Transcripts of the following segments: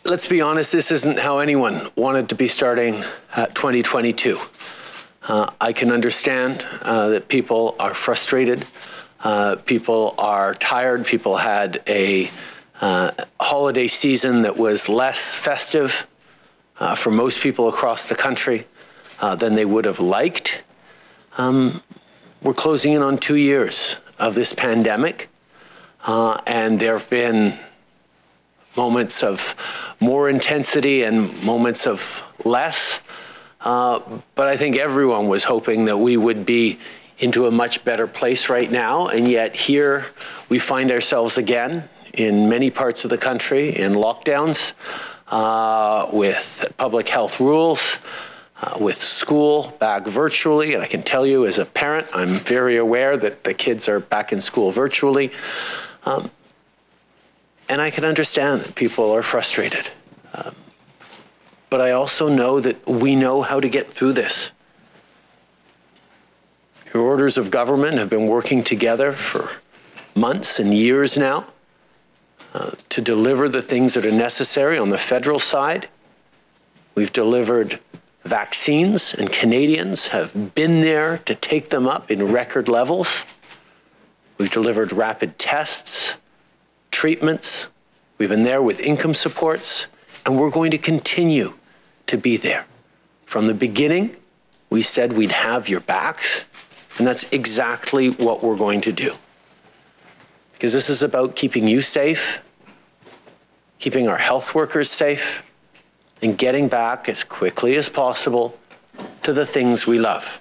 let's be honest, this isn't how anyone wanted to be starting 2022. I can understand that people are frustrated, people are tired, people had a holiday season that was less festive for most people across the country than they would have liked. We're closing in on 2 years of this pandemic, and there have been moments of more intensity and moments of less. But I think everyone was hoping that we would be into a much better place right now. And yet here we find ourselves again in many parts of the country in lockdowns, with public health rules, with school back virtually. And I can tell you as a parent, I'm very aware that the kids are back in school virtually. And I can understand that people are frustrated. But I also know that we know how to get through this. Your orders of government have been working together for months and years now to deliver the things that are necessary on the federal side. We've delivered vaccines, and Canadians have been there to take them up in record levels. We've delivered rapid tests, treatments. We've been there with income supports, and we're going to continue to be there. From the beginning, we said we'd have your backs, and that's exactly what we're going to do. Because this is about keeping you safe, keeping our health workers safe, and getting back as quickly as possible to the things we love.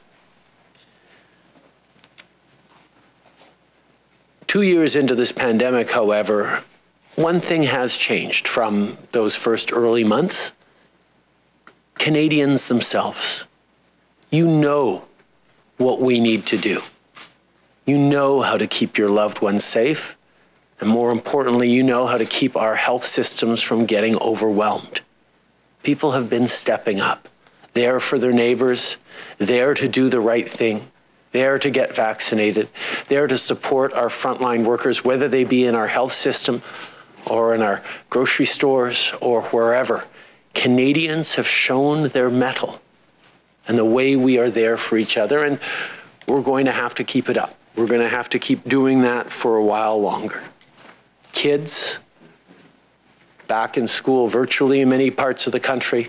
2 years into this pandemic, however, one thing has changed from those first early months. Canadians themselves, you know what we need to do. You know how to keep your loved ones safe, and more importantly, you know how to keep our health systems from getting overwhelmed. People have been stepping up, there for their neighbors, there to do the right thing, there to get vaccinated, there to support our frontline workers, whether they be in our health system or in our grocery stores or wherever. Canadians have shown their mettle and the way we are there for each other, and we're going to have to keep it up. We're going to have to keep doing that for a while longer. Kids back in school virtually in many parts of the country.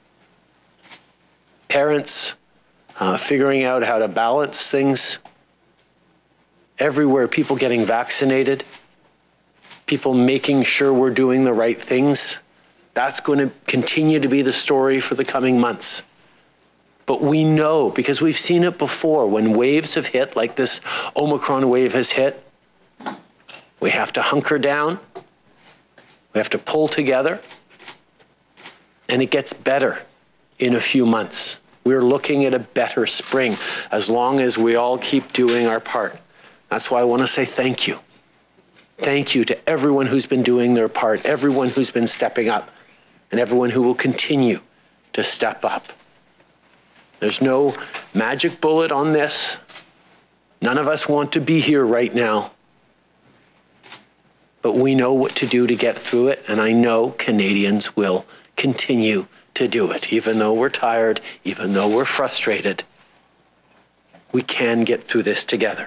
Parents figuring out how to balance things. Everywhere, people getting vaccinated. People making sure we're doing the right things. That's going to continue to be the story for the coming months. But we know, because we've seen it before, when waves have hit, like this Omicron wave has hit, we have to hunker down, we have to pull together, and it gets better in a few months. We're looking at a better spring as long as we all keep doing our part. That's why I want to say thank you. Thank you to everyone who's been doing their part, everyone who's been stepping up, and everyone who will continue to step up. There's no magic bullet on this. None of us want to be here right now. But we know what to do to get through it, and I know Canadians will continue to do it. Even though we're tired, even though we're frustrated, we can get through this together.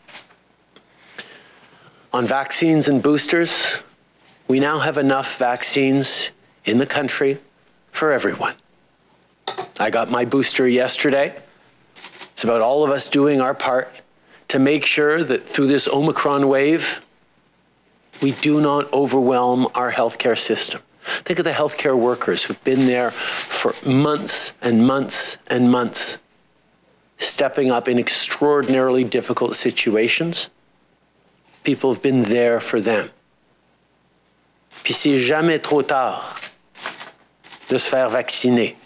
On vaccines and boosters, we now have enough vaccines in the country for everyone. I got my booster yesterday. It's about all of us doing our part to make sure that through this Omicron wave, we do not overwhelm our healthcare system. Think of the healthcare workers who've been there for months and months and months, stepping up in extraordinarily difficult situations. People have been there for them. Puis c'est jamais trop tard de se faire vacciner.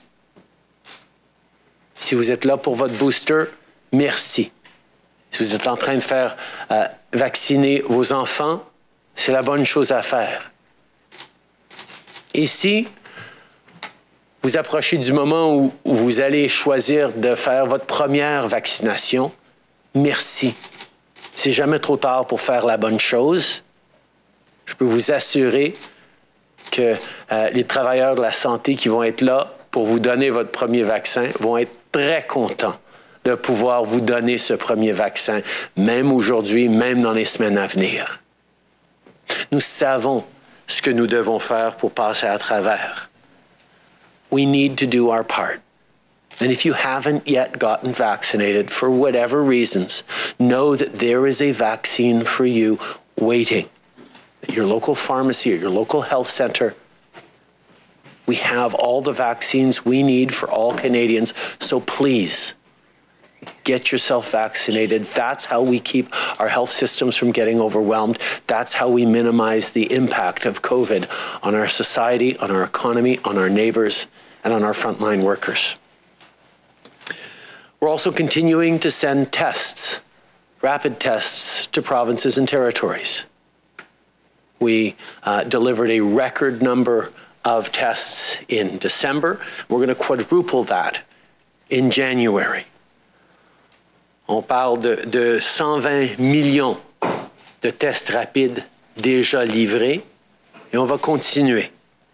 Si vous êtes là pour votre booster, merci. Si vous êtes en train de faire vacciner vos enfants, c'est la bonne chose à faire. Et si vous approchez du moment où vous allez choisir de faire votre première vaccination, merci. C'est jamais trop tard pour faire la bonne chose. Je peux vous assurer que les travailleurs de la santé qui vont être là pour vous donner votre premier vaccin vont être très contents de pouvoir vous donner ce premier vaccin, même aujourd'hui, même dans les semaines à venir. Nous savons ce que nous devons faire pour passer à travers. We need to do our part. And if you haven't yet gotten vaccinated for whatever reasons, know that there is a vaccine for you waiting at your local pharmacy, at your local health center. We have all the vaccines we need for all Canadians, so please get yourself vaccinated. That's how we keep our health systems from getting overwhelmed. That's how we minimize the impact of COVID on our society, on our economy, on our neighbors, and on our frontline workers. We're also continuing to send tests, rapid tests, to provinces and territories. We delivered a record number of tests in December. We're going to quadruple that in January. On parle de 120 millions de tests rapides déjà livrés et on va continuer.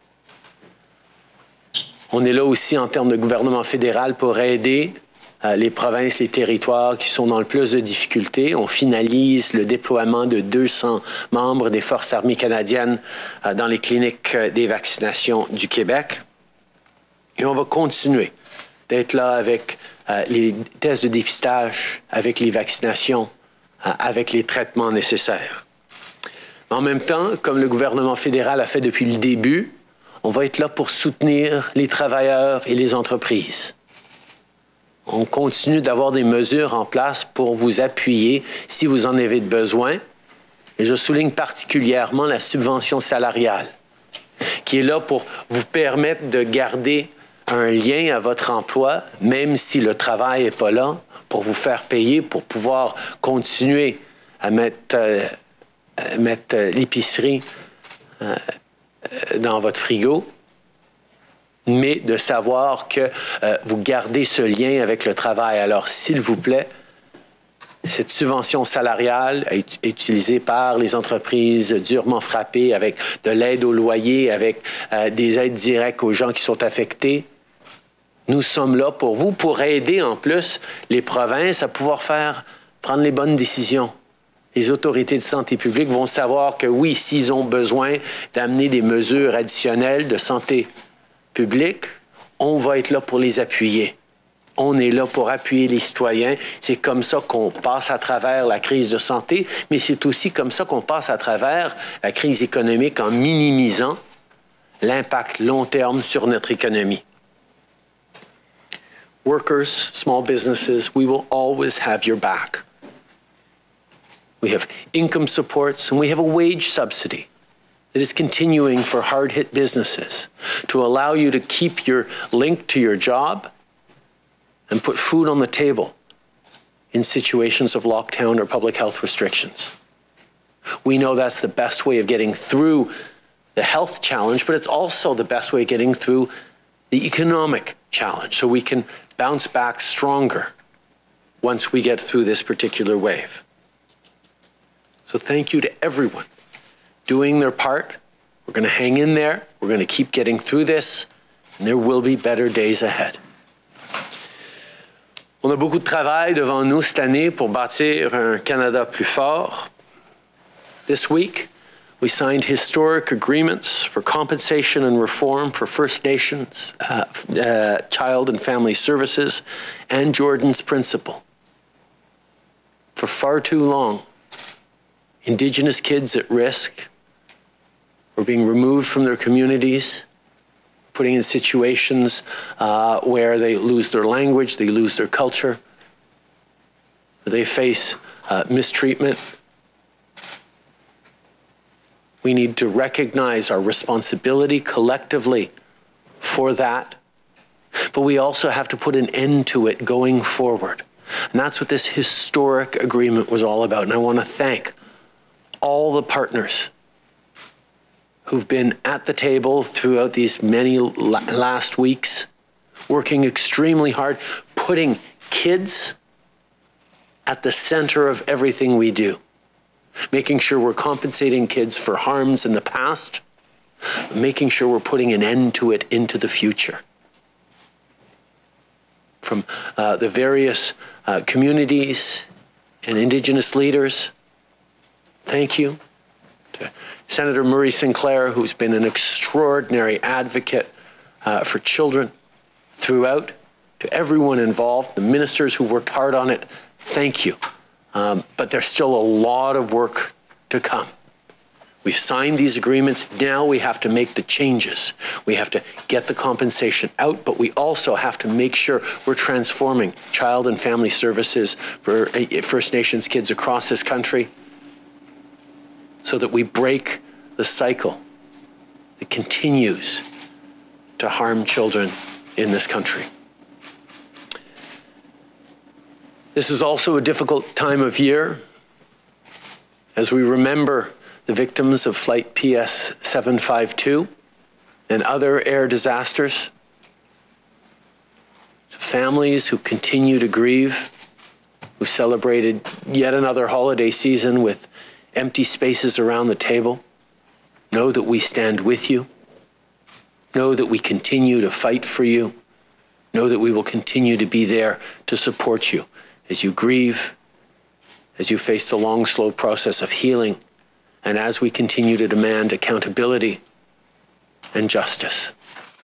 On est là aussi en termes de gouvernement fédéral pour aider les provinces, les territoires qui sont dans le plus de difficultés. On finalise le déploiement de 200 membres des Forces armées canadiennes dans les cliniques des vaccinations du Québec. Et on va continuer d'être là avec les tests de dépistage, avec les vaccinations, avec les traitements nécessaires. En même temps, comme le gouvernement fédéral a fait depuis le début, on va être là pour soutenir les travailleurs et les entreprises. On continue d'avoir des mesures en place pour vous appuyer si vous en avez besoin. Et je souligne particulièrement la subvention salariale, qui est là pour vous permettre de garder un lien à votre emploi, même si le travail n'est pas là, pour vous faire payer, pour pouvoir continuer à mettre l'épicerie dans votre frigo, mais de savoir que vous gardez ce lien avec le travail. Alors, s'il vous plaît, cette subvention salariale est utilisée par les entreprises durement frappées avec de l'aide au loyer, avec des aides directes aux gens qui sont affectés. Nous sommes là pour vous, pour aider en plus les provinces à pouvoir prendre les bonnes décisions. Les autorités de santé publique vont savoir que oui, s'ils ont besoin d'amener des mesures additionnelles de santé publique, on va être là pour les appuyer. On est là pour appuyer les citoyens. C'est comme ça qu'on passe à travers la crise de santé, mais c'est aussi comme ça qu'on passe à travers la crise économique en minimisant l'impact long terme sur notre économie. Workers, small businesses, we will always have your back. We have income supports and we have a wage subsidy that is continuing for hard-hit businesses to allow you to keep your link to your job and put food on the table in situations of lockdown or public health restrictions. We know that's the best way of getting through the health challenge, but it's also the best way of getting through the economic challenge, so we can bounce back stronger once we get through this particular wave. So thank you to everyone doing their part. We're going to hang in there. We're going to keep getting through this, and there will be better days ahead. On a beaucoup de travail devant nous cette année pour bâtir un Canada plus fort. This week, we signed historic agreements for compensation and reform for First Nations, Child and Family Services, and Jordan's Principle. For far too long, Indigenous kids at risk were being removed from their communities, putting in situations where they lose their language, they lose their culture, they face mistreatment. We need to recognize our responsibility collectively for that, but we also have to put an end to it going forward. And that's what this historic agreement was all about. And I want to thank all the partners who've been at the table throughout these many last weeks, working extremely hard, putting kids at the center of everything we do, making sure we're compensating kids for harms in the past making sure we're putting an end to it into the future. From the various communities and Indigenous leaders, thank you. To Senator Murray Sinclair, who's been an extraordinary advocate for children throughout, to everyone involved, the ministers who worked hard on it, thank you. But there's still a lot of work to come. We've signed these agreements. Now we have to make the changes. We have to get the compensation out, but we also have to make sure we're transforming child and family services for First Nations kids across this country so that we break the cycle that continues to harm children in this country. This is also a difficult time of year as we remember the victims of Flight PS 752 and other air disasters, families who continue to grieve, who celebrated yet another holiday season with empty spaces around the table. Know that we stand with you. Know that we continue to fight for you. Know that we will continue to be there to support you as you grieve, as you face the long, slow process of healing, and as we continue to demand accountability and justice.